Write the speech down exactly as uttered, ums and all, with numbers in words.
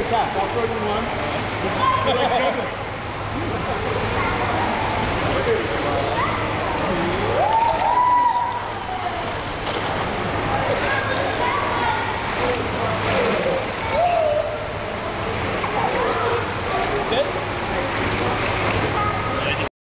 a tap. I'll throw you one. You like